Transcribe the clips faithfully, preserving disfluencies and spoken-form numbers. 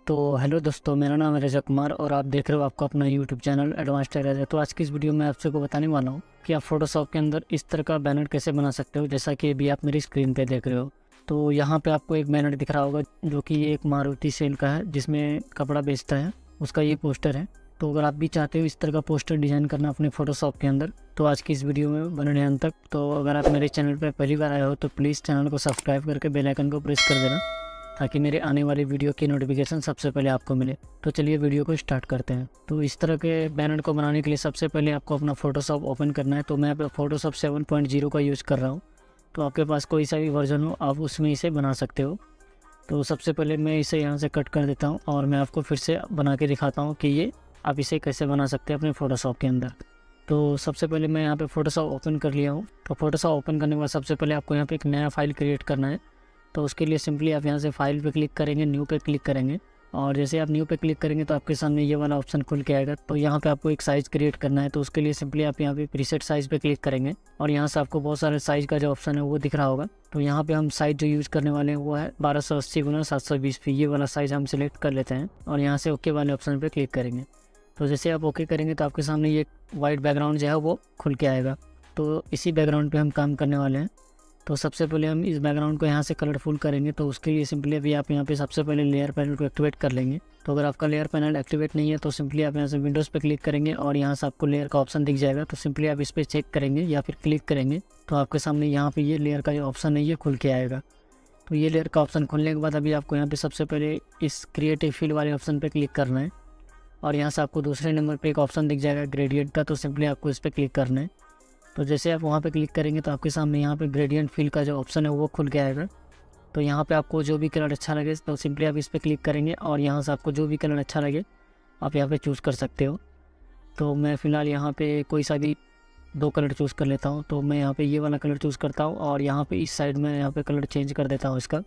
तो हेलो दोस्तों, मेरा नाम है रजा कुमार और आप देख रहे हो आपका अपना YouTube channel Advance Tech Raza. तो आज की इस वीडियो में आपसे को बताने वाला हूँ कि आप फोटोशॉप के अंदर इस तरह का बैनर कैसे बना सकते हो, जैसा कि अभी आप मेरी स्क्रीन पे देख रहे हो। तो यहाँ पे आपको एक बैनर दिख रहा होगा जो कि एक मारुति सेल का है जिसमें कपड़ा बेचता है, उसका ये पोस्टर है। तो अगर आप भी चाहते हो इस तरह का पोस्टर डिज़ाइन करना अपने फोटोशॉप के अंदर, तो आज की इस वीडियो में बने रहने तक। तो अगर आप मेरे चैनल पर पहली बार आए हो तो प्लीज़ चैनल को सब्सक्राइब करके बेल आइकन को प्रेस कर देना ताकि मेरे आने वाली वीडियो की नोटिफिकेशन सबसे पहले आपको मिले। तो चलिए वीडियो को स्टार्ट करते हैं। तो इस तरह के बैनर को बनाने के लिए सबसे पहले आपको अपना फोटोशॉप ओपन करना है। तो मैं यहाँ पे फोटोशॉप सेवन पॉइंट ज़ीरो का यूज़ कर रहा हूँ, तो आपके पास कोई सा भी वर्जन हो आप उसमें इसे बना सकते हो। तो सबसे पहले मैं इसे यहाँ से कट कर देता हूँ और मैं आपको फिर से बना के दिखाता हूँ कि ये आप इसे कैसे बना सकते हैं अपने फोटोशॉप के अंदर। तो सबसे पहले मैं यहाँ पे फोटोशॉप ओपन कर लिया हूँ। तो फोटोशॉप ओपन करने के बाद सबसे पहले आपको यहाँ पे एक नया फाइल क्रिएट करना है। तो उसके लिए सिंपली आप यहाँ से फाइल पे क्लिक करेंगे, न्यू पे क्लिक करेंगे और जैसे आप न्यू पे क्लिक करेंगे तो आपके सामने ये वाला ऑप्शन खुल के आएगा। तो यहाँ पे आपको एक साइज़ क्रिएट करना है। तो उसके लिए सिंपली आप यहाँ पे प्रीसेट साइज़ पे क्लिक करेंगे और यहाँ से आपको बहुत सारे साइज़ का जो ऑप्शन है वो दिख रहा होगा। तो यहाँ पे हम साइज़ जो यूज़ करने वाले हैं वो है बारह सौ अस्सी गुना सात सौ बीस फी, ये वाला साइज़ हम सिलेक्ट कर लेते हैं और यहाँ से ओके वाले ऑप्शन पर क्लिक करेंगे। तो जैसे आप ओके करेंगे तो आपके सामने ये वाइट बैकग्राउंड जो है वो खुल के आएगा। तो इसी बैकग्राउंड पे हम काम करने वाले हैं। तो सबसे पहले हम इस बैकग्राउंड को यहाँ से कलरफुल करेंगे। तो उसके लिए सिंपली अभी आप यहाँ पे सबसे पहले लेयर पैनल को एक्टिवेट कर लेंगे। तो अगर आपका लेयर पैनल एक्टिवेट नहीं है तो सिंपली आप यहाँ से विंडोज़ पे क्लिक करेंगे और यहाँ से आपको लेयर का ऑप्शन दिख जाएगा। तो सिंपली आप इस पर चेक करेंगे या फिर क्लिक करेंगे तो आपके सामने यहाँ पे ये लेयर का जो ऑप्शन है ये खुल के आएगा। तो ये लेयर का ऑप्शन खुलने के बाद अभी आपको यहाँ पे सबसे पहले इस क्रिएटिव फील वाले ऑप्शन पर क्लिक करना है और यहाँ से आपको दूसरे नंबर पर एक ऑप्शन दिख जाएगा ग्रेडियंट का। तो सिंपली आपको इस पर क्लिक करना है। तो जैसे आप वहाँ पे क्लिक करेंगे तो आपके सामने यहाँ पे ग्रेडियंट फील का जो ऑप्शन है वो खुल के आएगा। तो यहाँ पे आपको जो भी कलर अच्छा लगे तो सिंपली आप इस पर क्लिक करेंगे और यहाँ से आपको जो भी कलर अच्छा लगे आप यहाँ पे चूज़ कर सकते हो। तो मैं फ़िलहाल यहाँ पे कोई सा भी दो कलर चूज़ कर लेता हूँ। तो मैं यहाँ पे ये वाला कलर चूज़ करता हूँ और यहाँ पे इस साइड में यहाँ पे कलर चेंज कर देता हूँ इसका।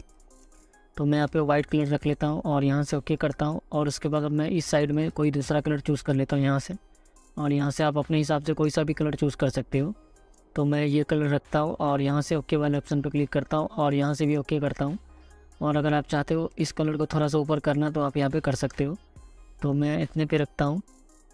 तो मैं यहाँ पे वाइट कलर रख लेता हूँ और यहाँ से ओके करता हूँ और उसके बाद अब मैं इस साइड में कोई दूसरा कलर चूज़ कर लेता हूँ यहाँ से, और यहाँ से आप अपने हिसाब से कोई सा भी कलर चूज़ कर सकते हो। तो मैं ये कलर रखता हूँ और यहाँ से ओके वाले ऑप्शन पर क्लिक करता हूँ और यहाँ से भी ओके करता हूँ। और अगर आप चाहते हो इस कलर को थोड़ा सा ऊपर करना तो आप यहाँ पे कर सकते हो। तो मैं इतने पे रखता हूँ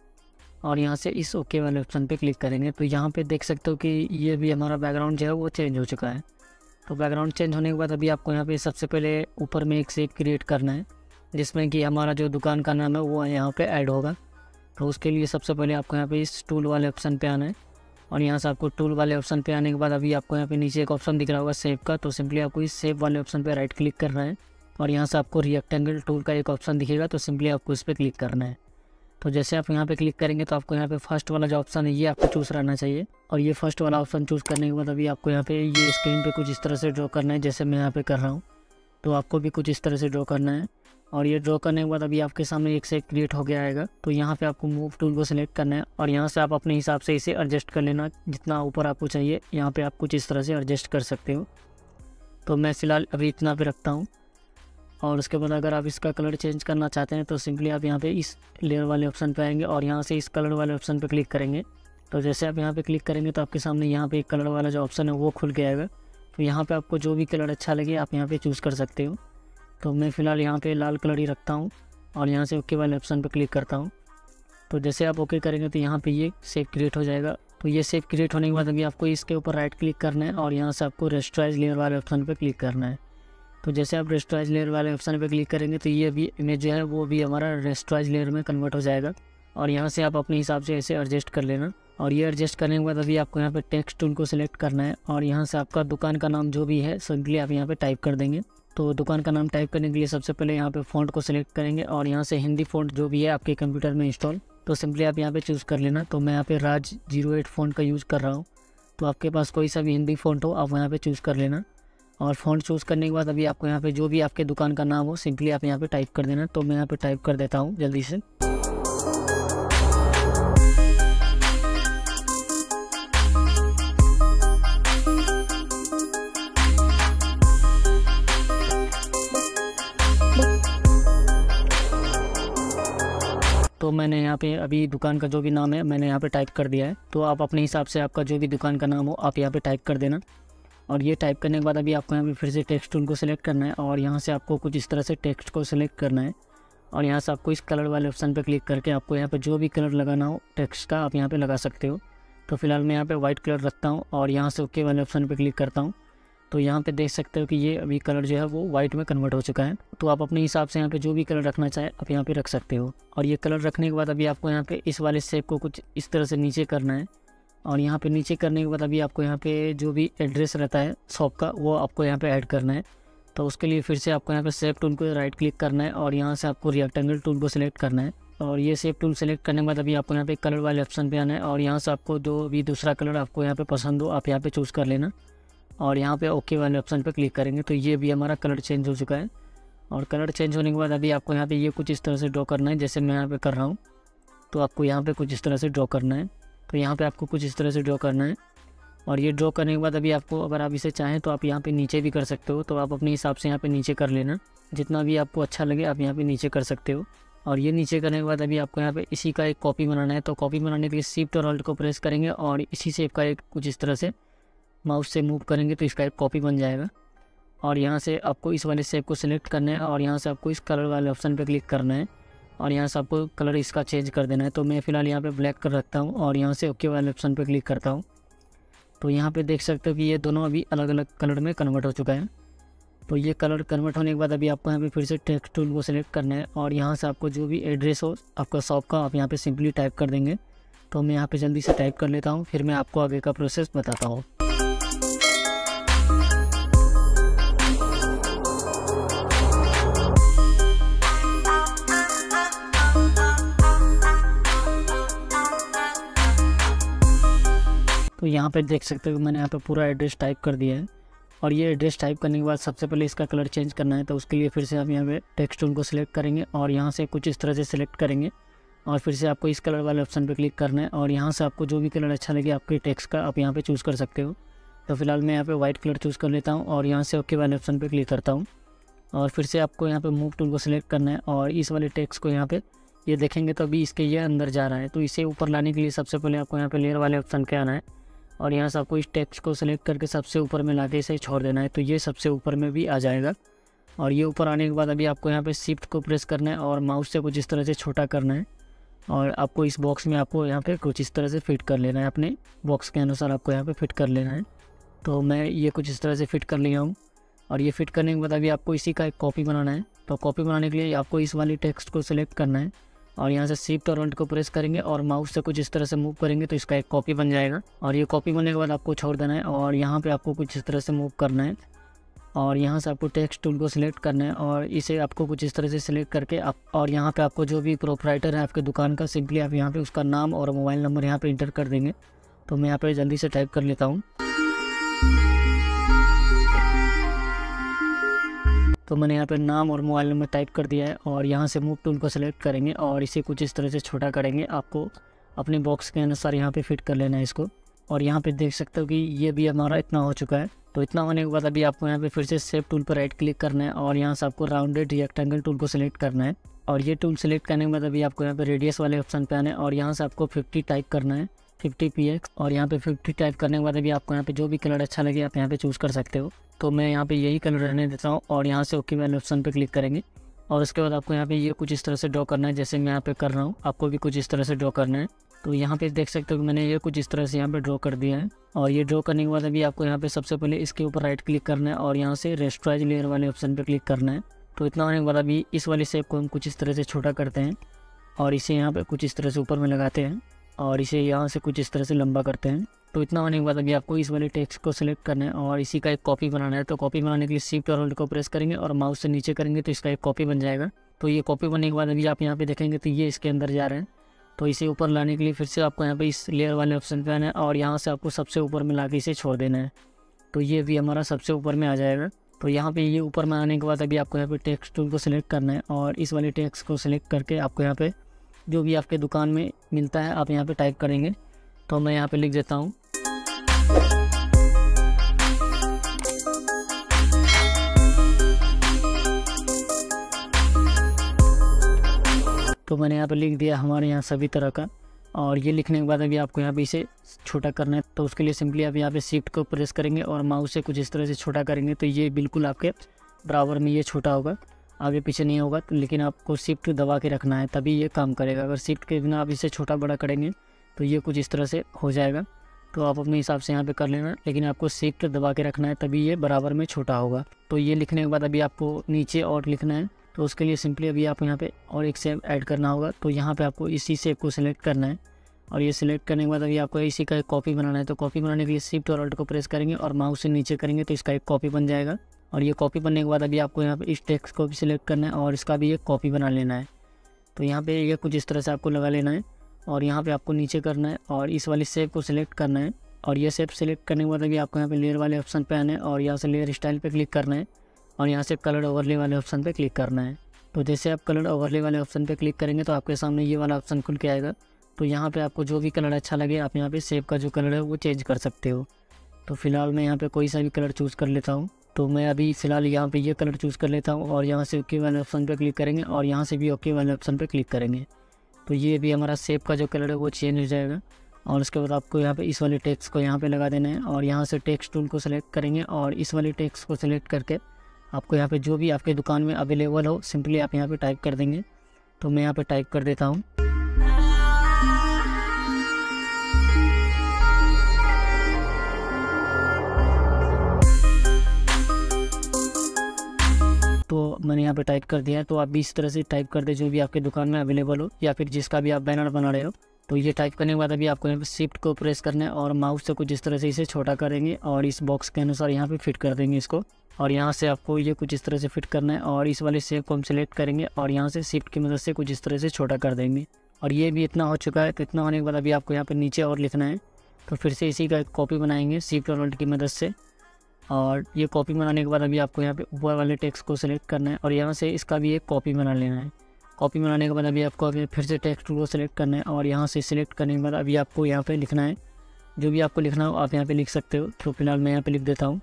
और यहाँ से इस ओके वाले ऑप्शन पे क्लिक करेंगे। तो यहाँ पे देख सकते हो कि ये भी हमारा बैकग्राउंड जो है वो चेंज हो चुका है। तो बैकग्राउंड चेंज होने के बाद अभी आपको यहाँ पे सबसे पहले ऊपर में एक शेप क्रिएट करना है जिसमें कि हमारा जो दुकान का नाम है वो यहाँ पे ऐड होगा। तो उसके लिए सबसे पहले आपको यहाँ पे इस टूल वाले ऑप्शन पे आना है और यहाँ से आपको टूल वाले ऑप्शन पे आने के बाद अभी आपको यहाँ पे नीचे एक ऑप्शन दिख रहा होगा शेप का। तो सिंपली आपको इस शेप वाले ऑप्शन पे राइट क्लिक करना है और यहाँ से आपको रेक्टेंगल टूल का एक ऑप्शन दिखेगा। तो सिंपली आपको इस पर क्लिक करना है। तो जैसे आप यहाँ पे क्लिक करेंगे तो आपको यहाँ पे फर्स्ट वाला जो ऑप्शन है ये आपको चूज़ रहना चाहिए और ये फर्स्ट वाला ऑप्शन चूज़ करने के बाद अभी आपको यहाँ पे ये स्क्रीन पे कुछ इस तरह से ड्रॉ करना है जैसे मैं यहाँ पे कर रहा हूँ। तो आपको भी कुछ इस तरह से ड्रॉ करना है और ये ड्रॉ करने के बाद अभी आपके सामने एक शेप क्रिएट हो गया आएगा। तो यहाँ पे आपको मूव टूल को सिलेक्ट करना है और यहाँ से आप अपने हिसाब से इसे एडजस्ट कर लेना, जितना ऊपर आपको चाहिए यहाँ पे आप कुछ इस तरह से एडजस्ट कर सकते हो। तो मैं फ़िलहाल अभी इतना पे रखता हूँ और उसके बाद अगर आप इसका कलर चेंज करना चाहते हैं तो सिंपली आप यहाँ पे इस लेयर वाले ऑप्शन पे आएंगे और यहाँ से इस कलर वाले ऑप्शन पे क्लिक करेंगे। तो जैसे आप यहाँ पे क्लिक करेंगे तो आपके सामने यहाँ पे एक कलर वाला जो ऑप्शन है वो खुल के आएगा। तो यहाँ पे आपको जो भी कलर अच्छा लगे आप यहाँ पे चूज़ कर सकते हो। तो मैं फ़िलहाल यहाँ पे लाल कलर ही रखता हूँ और यहाँ से ओके वाले ऑप्शन पे क्लिक करता हूँ। तो जैसे आप ओके करेंगे तो यहाँ पे ये शेप क्रिएट हो जाएगा। तो ये शेप क्रिएट होने के बाद अभी आपको इसके ऊपर राइट क्लिक करना है और यहाँ से आपको रेस्टराइज लेयर वाले ऑप्शन पे क्लिक करना है। तो जैसे आप रेस्टराइज लेयर वाले ऑप्शन पे क्लिक करेंगे तो ये भी इमेज जो है वो भी हमारा रेस्टराइज लेयर में कन्वर्ट हो जाएगा और यहाँ से आप अपने हिसाब से ऐसे एडजस्ट कर लेना। और ये एडजस्ट करने के बाद अभी आपको यहाँ पे टेक्स्ट टूल को सिलेक्ट करना है और यहाँ से आपका दुकान का नाम जो भी है सिंपली आप यहाँ पे टाइप कर देंगे। तो दुकान का नाम टाइप करने के लिए सबसे पहले यहाँ पे फ़ॉन्ट को सिलेक्ट करेंगे और यहाँ से हिंदी फ़ॉन्ट जो भी है आपके कंप्यूटर में इंस्टॉल तो सिंपली आप यहाँ पे चूज़ कर लेना। तो मैं यहाँ पे राज जीरो एट फ़ॉन्ट का यूज़ कर रहा हूँ। तो आपके पास कोई सा भी हिंदी फ़ॉन्ट हो आप यहाँ पे चूज़ कर लेना और फ़ॉन्ट चूज़ करने के बाद अभी आपको यहाँ पे जो भी आपके दुकान का नाम हो सिंपली आप यहाँ पे टाइप कर देना। तो मैं यहाँ पे टाइप कर देता हूँ जल्दी से। तो मैंने यहाँ पे अभी दुकान का जो भी नाम है मैंने यहाँ पे टाइप कर दिया है। तो आप अपने हिसाब से आपका जो भी दुकान का नाम हो आप यहाँ पे टाइप कर देना और ये टाइप करने के बाद अभी आपको यहाँ पे फिर से टेक्स्ट टूल को सिलेक्ट करना है और यहाँ से आपको कुछ इस तरह से टेक्स्ट को सिलेक्ट करना है और यहाँ से आपको इस कलर वाले ऑप्शन पर क्लिक करके आपको यहाँ पे जो भी कलर लगाना हो टेक्स्ट का आप यहाँ पे लगा सकते हो। तो फिलहाल मैं यहाँ पे वाइट कलर रखता हूँ और यहाँ से ओके वाले ऑप्शन पे क्लिक करता हूँ। तो यहाँ पे देख सकते हो कि ये अभी कलर जो है वो वाइट में कन्वर्ट हो चुका है। तो आप अपने हिसाब से यहाँ पे जो भी कलर रखना चाहे आप यहाँ पे रख सकते हो। और ये कलर रखने के बाद अभी आपको यहाँ पे इस वाले शेप को कुछ इस तरह से नीचे करना है। और यहाँ पे नीचे करने के बाद अभी आपको यहाँ पे जो भी एड्रेस रहता है शॉप का वो आपको यहाँ पे ऐड करना है। तो उसके लिए फिर से आपको यहाँ पे शेप टूल को राइट क्लिक करना है और यहाँ से आपको रेक्टेंगल टूल को सिलेक्ट करना है। और ये शेप टूल सेलेक्ट करने के बाद अभी आपको यहाँ पे कलर वाले ऑप्शन पे आना है और यहाँ से आपको जो भी दूसरा कलर आपको यहाँ पे पसंद हो आप यहाँ पे चूज़ कर लेना। और यहाँ पे ओके वाले ऑप्शन पे क्लिक करेंगे तो ये भी हमारा कलर चेंज हो चुका है। और कलर चेंज होने के बाद अभी आपको यहाँ पे ये कुछ इस तरह से ड्रॉ करना है, जैसे मैं यहाँ पे कर रहा हूँ। तो आपको यहाँ पे कुछ इस तरह से ड्रॉ करना है। तो यहाँ पे आपको कुछ इस तरह से ड्रॉ करना है। और ये ड्रॉ करने के बाद अभी आपको अगर आप इसे चाहें तो आप यहाँ पे नीचे भी कर सकते हो। तो आप अपने हिसाब से यहाँ पे नीचे कर लेना, जितना भी आपको अच्छा लगे आप यहाँ पे नीचे कर सकते हो। और ये नीचे करने के बाद अभी आपको यहाँ पे इसी का एक कॉपी बनाना है। तो कॉपी बनाने के लिए शिफ्ट और अल्ट को प्रेस करेंगे और इसी शेप का एक कुछ इस तरह से माउस से मूव करेंगे तो इसका एक कॉपी बन जाएगा। और यहाँ से आपको इस वाले शेप को सिलेक्ट करना है और यहाँ से आपको इस कलर वाले ऑप्शन पे क्लिक करना है और यहाँ से आपको कलर इसका चेंज कर देना है। तो मैं फ़िलहाल यहाँ पे ब्लैक कर रखता हूँ और यहाँ से ओके वाले ऑप्शन पे क्लिक करता हूँ। तो यहाँ पे देख सकते हो कि ये दोनों अभी अलग अलग कलर में कन्वर्ट हो चुका है। तो ये कलर कन्वर्ट होने के बाद अभी आपको यहाँ पे फिर से टेक्स्ट टूल को सिलेक्ट करना है और यहाँ से आपको जो भी एड्रेस हो आपका शॉप का आप यहाँ पे सिंपली टाइप कर देंगे। तो मैं यहाँ पे जल्दी से टाइप कर लेता हूँ, फिर मैं आपको आगे का प्रोसेस बताता हूँ। तो यहाँ पे देख सकते हो मैंने यहाँ पे पूरा एड्रेस टाइप कर दिया है। और ये एड्रेस टाइप करने के बाद सबसे पहले इसका कलर चेंज करना है। तो उसके लिए फिर से आप यहाँ पे टेक्स्ट टूल को सिलेक्ट करेंगे और यहाँ से कुछ इस तरह से सिलेक्ट करेंगे और फिर से आपको इस कलर वाले ऑप्शन पे क्लिक करना है और यहाँ से आपको जो भी कलर अच्छा लगे आपके टेक्स्ट का आप यहाँ पे चूज़ कर सकते हो। तो फिलहाल मैं यहाँ पे वाइट कलर चूज़ कर लेता हूँ और यहाँ से ओके वाले ऑप्शन पर क्लिक करता हूँ। और फिर से आपको यहाँ पर मूव टूल को सिलेक्ट करना है और इस वाले टेक्स्ट को यहाँ पर ये देखेंगे तो अभी इसके ये अंदर जा रहा है। तो इसे ऊपर लाने के लिए सबसे पहले आपको यहाँ पर लेयर वाले ऑप्शन पे आना है और यहाँ से आपको इस टेक्स्ट को सिलेक्ट करके सबसे ऊपर में लाके इसे छोड़ देना है। तो ये सबसे ऊपर में भी आ जाएगा। और ये ऊपर आने के बाद अभी आपको यहाँ पे शिफ्ट को प्रेस करना है और माउस से कुछ इस तरह से छोटा करना है और आपको इस बॉक्स में आपको यहाँ पे कुछ इस तरह से फिट कर लेना है, अपने बॉक्स के अनुसार आपको यहाँ पे फिट कर लेना है। तो मैं ये कुछ इस तरह से फिट कर लिया हूँ। और ये फिट करने के बाद अभी आपको इसी का एक कॉपी बनाना है। तो कॉपी बनाने के लिए आपको इस वाली टेक्स्ट को सिलेक्ट करना है और यहाँ से शिफ्ट और अल्ट को प्रेस करेंगे और माउस से कुछ इस तरह से मूव करेंगे तो इसका एक कॉपी बन जाएगा। और ये कॉपी बनने के बाद आपको छोड़ देना है और यहाँ पे आपको कुछ इस तरह से मूव करना है और यहाँ से आपको टेक्स्ट टूल को सिलेक्ट करना है और इसे आपको कुछ इस तरह से सिलेक्ट करके आप और यहाँ पे आपको जो भी प्रोप्राइटर है आपके दुकान का सिंपली आप यहाँ पे उसका नाम और मोबाइल नंबर यहाँ पे इंटर कर देंगे। तो मैं यहाँ पे जल्दी से टाइप कर लेता हूँ। तो मैंने यहाँ पे नाम और मोबाइल नंबर टाइप कर दिया है और यहाँ से मूव टूल को सिलेक्ट करेंगे और इसे कुछ इस तरह से छोटा करेंगे। आपको अपने बॉक्स के अनुसार यहाँ पे फिट कर लेना है इसको। और यहाँ पे देख सकते हो कि ये भी हमारा इतना हो चुका है। तो इतना होने के बाद अभी आपको यहाँ पे फिर से शेप टूल पर राइट क्लिक करना है और यहाँ से आपको राउंडेड रेक्टेंगल टूल को सिलेक्ट करना है। और ये टूल सिलेक्ट करने के बाद अभी आपको यहाँ पे रेडियस वाले ऑप्शन पे आना है और यहाँ से आपको फिफ्टी टाइप करना है, फिफ्टी पी एक्स। और यहाँ पे फिफ्टी टाइप करने के बाद अभी आपको यहाँ पे जो भी कलर अच्छा लगे आप यहाँ पे चूज़ कर सकते हो। तो मैं यहाँ पे यही कलर रहने देता हूँ और यहाँ से ओके वाले ऑप्शन पे क्लिक करेंगे और उसके बाद आपको यहाँ पे ये कुछ इस तरह से ड्रॉ करना है, जैसे मैं यहाँ पे कर रहा हूँ आपको भी कुछ इस तरह से ड्रॉ करना है। तो यहाँ पे देख सकते हो कि मैंने ये कुछ इस तरह से यहाँ पे ड्रॉ कर दिया है। और ये ड्रॉ करने के बाद अभी आपको यहाँ पे सबसे पहले इसके ऊपर राइट क्लिक करना है और यहाँ से रेस्ट्राइज लेयर वाले ऑप्शन पे क्लिक करना है। तो इतना होने के बाद अभी इस वाले शेप को हम कुछ इस तरह से छोटा करते हैं और इसे यहाँ पे कुछ इस तरह से ऊपर में लगाते हैं और इसे यहाँ से कुछ इस तरह से लंबा करते हैं। तो इतना होने के बाद अभी आपको इस वाले टेक्स्ट को सिलेक्ट करना है और इसी का एक कॉपी बनाना है। तो कॉपी बनाने के लिए शिफ्ट और होल्ड को प्रेस करेंगे और माउस से नीचे करेंगे तो इसका एक कॉपी बन जाएगा। तो ये कॉपी बनने के बाद अभी आप यहाँ पे देखेंगे तो ये इसके अंदर जा रहे हैं। तो इसे ऊपर लाने के लिए फिर से आपको यहाँ पे इस लेयर वाले ऑप्शन पे आना है और यहाँ से आपको सबसे ऊपर में लाके इसे छोड़ देना है। तो ये भी हमारा सबसे ऊपर में आ जाएगा। तो यहाँ पे ये ऊपर में आने के बाद अभी आपको यहाँ पे टेक्स्ट टूल को सिलेक्ट करना है और इस वाले टेक्स्ट को सिलेक्ट करके आपको यहाँ पे जो भी आपके दुकान में मिलता है आप यहाँ पे टाइप करेंगे। तो मैं यहाँ पे लिख देता हूँ तो मैंने यहाँ पे लिख दिया हमारे यहाँ सभी तरह का। और ये लिखने के बाद अभी आपको यहाँ पे इसे छोटा करना है। तो उसके लिए सिंपली आप यहाँ पे शिफ्ट को प्रेस करेंगे और माउस से कुछ इस तरह से छोटा करेंगे तो ये बिल्कुल आपके बराबर में ये छोटा होगा। आगे पीछे नहीं होगा। तो लेकिन आपको शिफ्ट दबा के रखना है तभी ये काम करेगा। अगर शिफ्ट के बिना आप इसे छोटा बड़ा करेंगे तो ये कुछ इस तरह से हो जाएगा। तो आप अपने हिसाब से यहाँ पे कर लेना, लेकिन आपको शिफ्ट दबा के रखना है तभी ये बराबर में छोटा होगा। तो ये लिखने के बाद अभी आपको नीचे और लिखना है, तो उसके लिए सिंपली अभी आप यहाँ पे और एक शेप ऐड करना होगा। तो यहाँ पे आपको इसी शेप को सिलेक्ट करना है और ये सिलेक्ट करने के बाद अभी आपको इसी का एक कॉपी बनाना है। तो कॉपी बनाने के लिए शिफ्ट और अल्ट को प्रेस करेंगे और माउस से नीचे करेंगे तो इसका एक कॉपी बन जाएगा। और ये कॉपी बनने के बाद अभी आपको यहाँ पे इस टेक्स्ट को भी सिलेक्ट करना है और इसका भी एक कॉपी बना लेना है। तो यहाँ पे ये कुछ इस तरह से आपको लगा लेना है और यहाँ पे आपको नीचे करना है और इस वाली शेप को सिलेक्ट करना है। और ये शेप सिलेक्ट करने के बाद अभी आपको यहाँ पे लेयर वाले ऑप्शन पे आना है और यहाँ से लेयर स्टाइल पे क्लिक करना है और यहाँ से कलर ओवरले वाले ऑप्शन पे क्लिक करना है। तो जैसे आप कलर ओवरले वाले ऑप्शन पे क्लिक करेंगे तो आपके सामने ये वाला ऑप्शन खुल के आएगा। तो यहाँ पे आपको जो भी कलर अच्छा लगे आप यहाँ पे शेप का जो कलर है वो चेंज कर सकते हो। तो फिलहाल मैं यहाँ पे कोई सा भी कलर चूज़ कर लेता हूँ। तो मैं अभी फ़िलहाल यहाँ पे ये कलर चूज़ कर लेता हूँ और यहाँ से ओके वाले ऑप्शन पे क्लिक करेंगे और यहाँ से भी ओके वाले ऑप्शन पे क्लिक करेंगे। तो ये भी हमारा शेप का जो कलर है वो चेंज हो जाएगा। और उसके बाद आपको यहाँ पे इस वाले टेक्स्ट को यहाँ पे लगा देना है और यहाँ से टेक्स्ट टूल को सिलेक्ट करेंगे और इस वाले टेक्स्ट को सिलेक्ट करके आपको यहाँ पे जो भी आपके दुकान में अवेलेबल हो सिंपली आप यहाँ पे टाइप कर देंगे। तो मैं यहाँ पे टाइप कर देता हूँ। तो मैंने यहाँ पे टाइप कर दिया है। तो आप भी इस तरह से टाइप कर दे जो भी आपके दुकान में अवेलेबल हो या फिर जिसका भी आप बैनर बना रहे हो। तो ये टाइप करने के बाद अभी आपको यहाँ पे शिफ्ट को प्रेस करना है और माउस से कुछ इस तरह से इसे छोटा करेंगे और इस बॉक्स के अनुसार यहाँ पे फिट कर देंगे इसको। और यहाँ से आपको ये कुछ इस तरह से फिट करना है और इस वाले शेप को हम सिलेक्ट करेंगे और यहाँ से शिफ्ट की मदद से कुछ इस तरह से छोटा कर देंगे। और ये भी इतना हो चुका है। तो इतना होने के बाद अभी आपको यहाँ पर नीचे और लिखना है। तो फिर से इसी का एक कॉपी बनाएंगे शिफ्ट और अल्ट की मदद से। और ये कॉपी बनाने के बाद अभी आपको यहाँ पे ऊपर वाले टेक्स्ट को सिलेक्ट करना है और यहाँ से इसका भी एक कॉपी बना लेना है। कॉपी बनाने के बाद अभी आपको अभी फिर से टेक्स्ट टूल को सिलेक्ट करना है और यहाँ से सिलेक्ट करने के बाद अभी आपको यहाँ पे लिखना है। जो भी आपको लिखना हो आप यहाँ पे लिख सकते हो। तो फिलहाल मैं यहाँ पे लिख देता हूँ।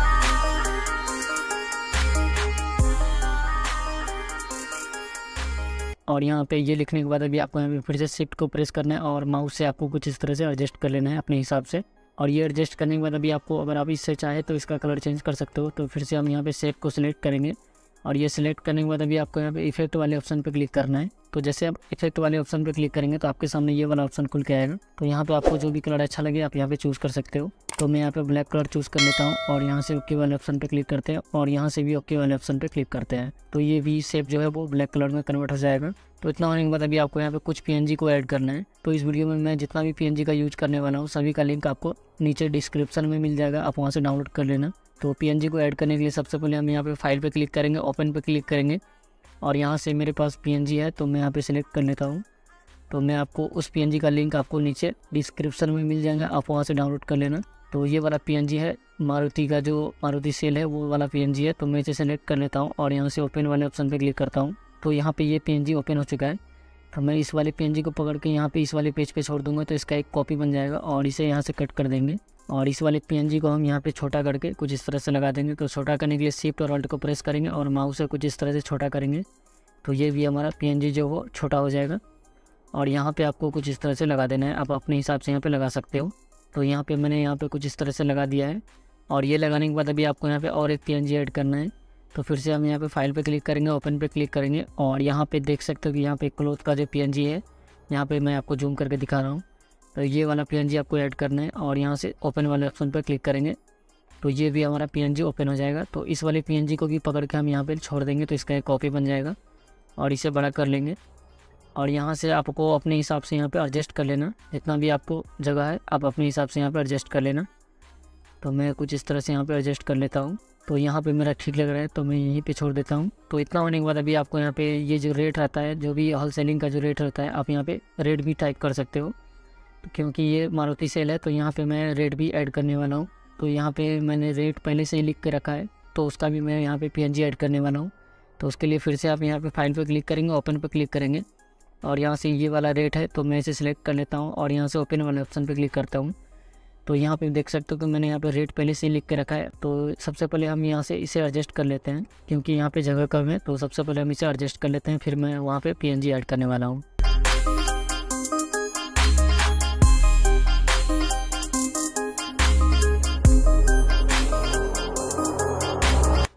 और यहाँ पे ये लिखने के बाद अभी आपको यहाँ पे फिर से शिफ्ट को प्रेस करना है और माउस से आपको कुछ इस तरह से एडजस्ट कर लेना है अपने हिसाब से। और ये एडजस्ट करने के बाद अभी आपको अगर आप इससे चाहे तो इसका कलर चेंज कर सकते हो। तो फिर से हम यहाँ पे शेप को सिलेक्ट करेंगे और ये सिलेक्ट करने के बाद अभी आपको यहाँ पे इफेक्ट वाले ऑप्शन पे क्लिक करना है। तो जैसे आप इफेक्ट वाले ऑप्शन पे क्लिक करेंगे तो आपके सामने ये वाला ऑप्शन खुल के आएगा। तो यहाँ पे आपको जो भी कलर अच्छा लगे आप यहाँ पे चूज़ कर सकते हो। तो मैं यहाँ पे ब्लैक कलर चूज़ कर लेता हूँ और यहाँ से ओके वाले ऑप्शन पे क्लिक करते हैं और यहाँ से भी ओके वाले ऑप्शन पे क्लिक करते हैं। तो ये वी शेप जो है वो ब्लैक कलर में कन्वर्ट हो जाएगा। तो इतना होने के बाद अभी आपको यहाँ पे कुछ पीएनजी को ऐड करना है। तो इस वीडियो में मैं जितना भी पीएनजी का यूज करने वाला हूँ सभी का लिंक आपको नीचे डिस्क्रिप्शन में मिल जाएगा, आप वहाँ से डाउनलोड कर लेना। तो पीएनजी को ऐड करने के लिए सबसे पहले हम यहाँ पे फाइल पे क्लिक करेंगे, ओपन पे क्लिक करेंगे और यहाँ से मेरे पास पीएनजी है तो मैं यहाँ पे सिलेक्ट कर लेता हूँ। तो मैं आपको उस पीएनजी का लिंक आपको नीचे डिस्क्रिप्शन में मिल जाएगा, आप वहाँ से डाउनलोड कर लेना। तो ये वाला पीएनजी है मारुति का, जो मारुति सेल है वो वाला पीएनजी है। तो मैं इसे सेलेक्ट कर लेता हूँ और यहाँ से ओपन वाले ऑप्शन पे क्लिक करता हूँ। तो यहाँ पे ये पीएनजी ओपन हो चुका है। तो मैं इस वाले पीएनजी को पकड़ के यहाँ पे इस वाले पेज पे छोड़ दूंगा तो इसका एक कॉपी बन जाएगा और इसे यहाँ से कट कर देंगे और इस वाले पीएनजी को हम यहाँ पे छोटा करके कुछ इस तरह से लगा देंगे। तो छोटा करने के लिए शिफ्ट और अल्ट को प्रेस करेंगे और माउस से कुछ इस तरह से छोटा करेंगे। तो ये भी हमारा पीएनजी जो वो छोटा हो जाएगा और यहाँ पे आपको कुछ इस तरह से लगा देना है। आप अपने हिसाब से यहाँ पे लगा सकते हो। तो यहाँ पे मैंने यहाँ पे कुछ इस तरह से लगा दिया है और ये लगाने के बाद अभी आपको यहाँ पे और एक पीएनजी ऐड करना है। तो फिर से हम यहाँ पे फाइल पे क्लिक करेंगे, ओपन पे क्लिक करेंगे और यहाँ पे देख सकते हो कि यहाँ पे क्लोथ का जो पीएनजी है यहाँ पे मैं आपको जूम करके दिखा रहा हूँ। तो ये वाला पीएनजी आपको ऐड करना है और यहाँ से ओपन वाले ऑप्शन पर क्लिक करेंगे तो ये भी हमारा पीएनजी ओपन हो जाएगा। तो इस वाले पीएनजी को भी पकड़ के हम यहाँ पे छोड़ देंगे तो इसका एक कॉपी बन जाएगा और इसे बड़ा कर लेंगे और यहाँ से आपको अपने हिसाब से यहाँ पे एडजस्ट कर लेना। जितना भी आपको जगह है आप अपने हिसाब से यहाँ पे एडजस्ट कर लेना। तो मैं कुछ इस तरह से यहाँ पे एडजस्ट कर लेता हूँ। तो यहाँ पे मेरा ठीक लग रहा है तो मैं यहीं पे छोड़ देता हूँ। तो इतना होने के बाद अभी आपको यहाँ पे ये जो रेट रहता है, जो भी होल सेलिंग का जो रेट रहता है, आप यहाँ पे रेट भी टाइप कर सकते हो। तो क्योंकि ये मारुति सेल है तो यहाँ पे मैं रेट भी ऐड करने वाला हूँ। तो यहाँ पे मैंने रेट पहले से ही लिख के रखा है तो उसका भी मैं यहाँ पे पीएनजी ऐड करने वाला हूँ। तो उसके लिए फिर से आप यहाँ पे फाइल पे क्लिक करेंगे, ओपन पे क्लिक करेंगे और यहाँ से ये वाला रेट है तो मैं इसे सिलेक्ट कर लेता हूँ और यहाँ से ओपन वाले ऑप्शन पे क्लिक करता हूँ। तो यहाँ पे देख सकते हो कि मैंने यहाँ पे रेट पहले से ही लिख के रखा है। तो सबसे पहले हम यहाँ से इसे एडजस्ट कर लेते हैं क्योंकि यहाँ पे जगह कम है। तो सबसे पहले हम इसे एडजस्ट कर लेते हैं, फिर मैं वहाँ पे पीएनजी ऐड करने वाला हूँ।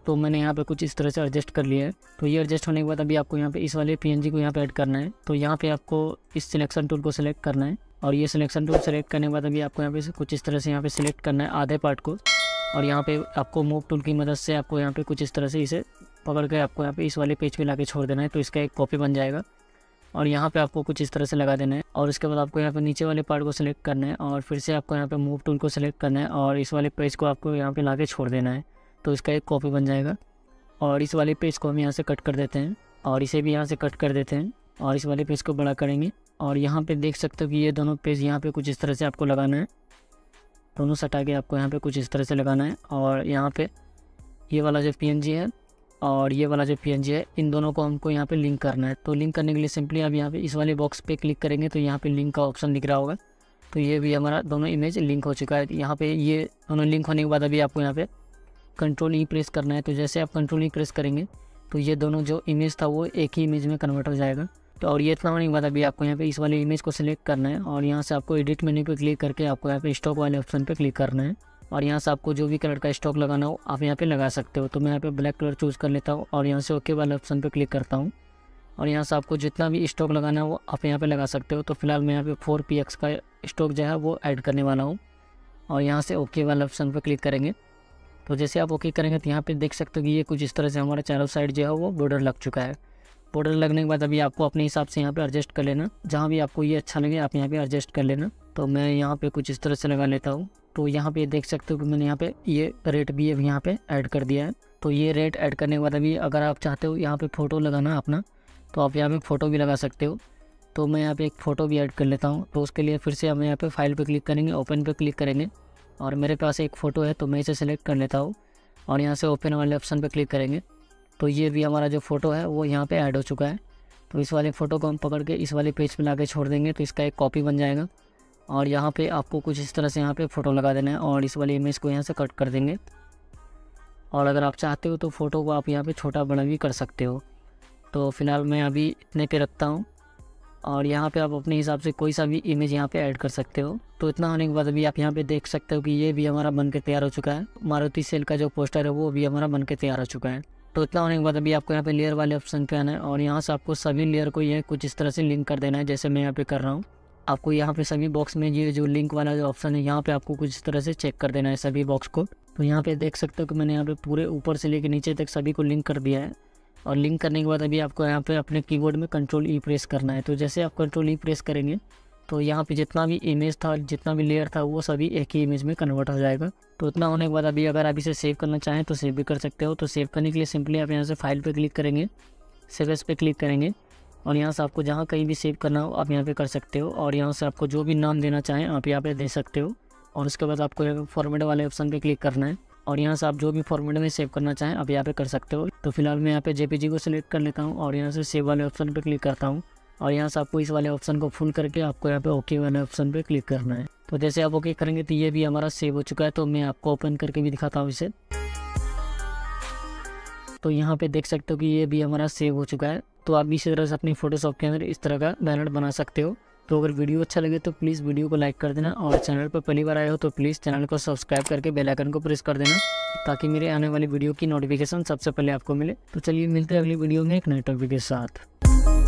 तो मैंने यहाँ पे कुछ इस तरह से एडजस्ट कर लिया है। तो ये एडजस्ट होने के बाद अभी आपको यहाँ पे इस वाले पीएनजी को यहाँ पे ऐड करना है। तो यहाँ पे आपको इस सिलेक्शन टूल को सिलेक्ट करना है और ये सिलेक्शन टूल सेलेक्ट करने के बाद अभी आपको यहाँ पे कुछ इस तरह से यहाँ पे सिलेक्ट करना है आधे पार्ट को, और यहाँ पे आपको मूव टूल की मदद से आपको यहाँ पे कुछ इस तरह से इसे पकड़ के आपको यहाँ पे इस वाले पेज पे ला के छोड़ देना है। तो इसका एक कॉपी बन जाएगा और यहाँ पे आपको कुछ इस तरह से लगा देना है। और इसके बाद आपको यहाँ पे नीचे वाले पार्ट को सिलेक्ट करना है और फिर से आपको यहाँ पे मूव टूल को सिलेक्ट करना है और इस वाले पेज को आपको यहाँ पे ला के छोड़ देना है। तो इसका एक कॉपी बन जाएगा और इस वाले पेज को हम यहाँ से कट कर देते हैं और इसे भी यहाँ से कट कर देते हैं और इस वाले पेज को बड़ा करेंगे। और यहाँ पे देख सकते हो कि ये दोनों पेज यहाँ पे कुछ इस तरह से आपको लगाना है, दोनों सटा के आपको यहाँ पे कुछ इस तरह से लगाना है। और यहाँ पे ये वाला जो पीएनजी है और ये वाला जो पीएनजी है, इन दोनों को हमको यहाँ पे लिंक करना है। तो लिंक करने के लिए सिंपली आप यहाँ पे इस वाले बॉक्स पे क्लिक करेंगे तो यहाँ पे लिंक का ऑप्शन दिख रहा होगा। तो ये भी हमारा दोनों इमेज लिंक हो चुका है। यहाँ पे ये दोनों लिंक होने के बाद अभी आपको यहाँ पे कंट्रोल ई प्रेस करना है। तो जैसे आप कंट्रोल ई प्रेस करेंगे तो ये दोनों जो इमेज था वो एक ही इमेज में कन्वर्ट हो जाएगा। तो और ये इतना होने के बाद अभी आपको यहाँ पे इस वाले इमेज को सिलेक्ट करना है और यहाँ से आपको एडिट मेन्यू पे क्लिक करके आपको यहाँ पे स्टॉक वाले ऑप्शन पे क्लिक करना है और यहाँ से आपको जो भी कलर का स्टॉक लगाना हो आप यहाँ पे लगा सकते हो। तो मैं यहाँ पे ब्लैक कलर चूज़ कर लेता हूँ और यहाँ से ओके वाले ऑप्शन पे क्लिक करता हूँ और यहाँ से आपको जितना भी स्टॉक लगाना हो आप यहाँ पे लगा सकते हो। तो फिलहाल मैं यहाँ पे फोर पी एक्स का स्टॉक जो है वो ऐड करने वाला हूँ और यहाँ से ओके वाले ऑप्शन पर क्लिक करेंगे। तो जैसे आप ओके करेंगे तो यहाँ पे देख सकते हो कि ये कुछ इस तरह से हमारा चारों साइड जो है वो बॉर्डर लग चुका है। बॉर्डर लगने के बाद अभी आपको अपने हिसाब से यहाँ पे एडजस्ट कर लेना, जहाँ भी आपको ये अच्छा लगे आप यहाँ पे एडजस्ट कर लेना। तो मैं यहाँ पे कुछ इस तरह से लगा लेता हूँ। तो यहाँ पे देख सकते हो कि मैंने यहाँ पे ये रेट भी अब यहाँ पे ऐड कर दिया है। तो ये रेट ऐड करने के बाद अभी अगर आप चाहते हो यहाँ पे फ़ोटो लगाना अपना तो आप यहाँ पे फ़ोटो भी लगा सकते हो। तो मैं यहाँ पे एक फ़ोटो भी ऐड कर लेता हूँ। तो उसके लिए फिर से हम यहाँ पे फाइल पे क्लिक करेंगे, ओपन पे क्लिक करेंगे और मेरे पास एक फ़ोटो है तो मैं इसे सेलेक्ट कर लेता हूँ और यहाँ से ओपन वाले ऑप्शन पे क्लिक करेंगे। तो ये भी हमारा जो फ़ोटो है वो यहाँ पे ऐड हो चुका है। तो इस वाले फ़ोटो को हम पकड़ के इस वाले पेज पे ला के छोड़ देंगे तो इसका एक कॉपी बन जाएगा और यहाँ पे आपको कुछ इस तरह से यहाँ पे फ़ोटो लगा देना है और इस वाले इमेज को यहाँ से कट कर देंगे। और अगर आप चाहते हो तो फ़ोटो को आप यहाँ पे छोटा बड़ा भी कर सकते हो। तो फिलहाल मैं अभी इतने पे रखता हूँ और यहाँ पे आप अपने हिसाब से कोई सा भी इमेज यहाँ पे ऐड कर सकते हो। तो इतना होने के बाद अभी आप यहाँ पे देख सकते हो कि ये भी हमारा बन के तैयार हो चुका है। मारुति सेल का जो पोस्टर है वो भी हमारा बन के तैयार हो चुका है। तो इतना होने के बाद अभी आपको यहाँ पे लेयर वाले ऑप्शन पे आना है और यहाँ से आपको सभी लेयर को ये कुछ इस तरह से लिंक कर देना है, जैसे मैं यहाँ पे कर रहा हूँ। आपको यहाँ पे सभी बॉक्स में ये जो लिंक वाला जो ऑप्शन है यहाँ पे आपको कुछ इस तरह से चेक कर देना है सभी बॉक्स को। तो यहाँ पे देख सकते हो कि मैंने यहाँ पे पूरे ऊपर से लेकर नीचे तक सभी को लिंक कर दिया है। और लिंक करने के बाद अभी आपको यहाँ पे अपने कीबोर्ड में कंट्रोल ई प्रेस करना है। तो जैसे आप कंट्रोल ई प्रेस करेंगे तो यहाँ पे जितना भी इमेज था, जितना भी लेयर था, वो सभी एक ही इमेज में कन्वर्ट हो जाएगा। तो इतना होने के बाद अभी अगर आप इसे सेव करना चाहें तो सेव भी कर सकते हो। तो सेव करने के लिए सिंपली आप यहाँ से फाइल पे क्लिक करेंगे, सेव एज पे क्लिक करेंगे और यहाँ से आपको जहाँ कहीं भी सेव करना हो आप यहाँ पे कर सकते हो। और यहाँ से आपको जो भी नाम देना चाहें आप यहाँ पे दे सकते हो। और उसके बाद आपको फॉर्मेट वाले ऑप्शन पे क्लिक करना है और यहाँ से आप जो भी फॉर्मेट में सेव करना चाहें आप यहाँ पे कर सकते हो। तो फिलहाल मैं यहाँ पे जेपीजी को सिलेक्ट कर लेता हूँ और यहाँ से सेव वाले ऑप्शन पे क्लिक करता हूँ और यहाँ से आपको इस वाले ऑप्शन को फुल करके आपको यहाँ पे ओके वाले ऑप्शन पे क्लिक करना है। तो जैसे आप ओके करेंगे तो ये भी हमारा सेव हो चुका है। तो मैं आपको ओपन करके भी दिखाता हूँ इसे। तो यहाँ पे देख सकते हो कि ये भी हमारा सेव हो चुका है। तो आप इसी तरह से अपनी फोटोशॉप के अंदर इस तरह का बैनर बना सकते हो। तो अगर वीडियो अच्छा लगे तो प्लीज़ वीडियो को लाइक कर देना और चैनल पर पहली बार आए हो तो प्लीज़ चैनल को सब्सक्राइब करके बेल आइकन को प्रेस कर देना ताकि मेरे आने वाली वीडियो की नोटिफिकेशन सबसे पहले आपको मिले। तो चलिए मिलते हैं अगली वीडियो में एक नए टॉपिक के साथ।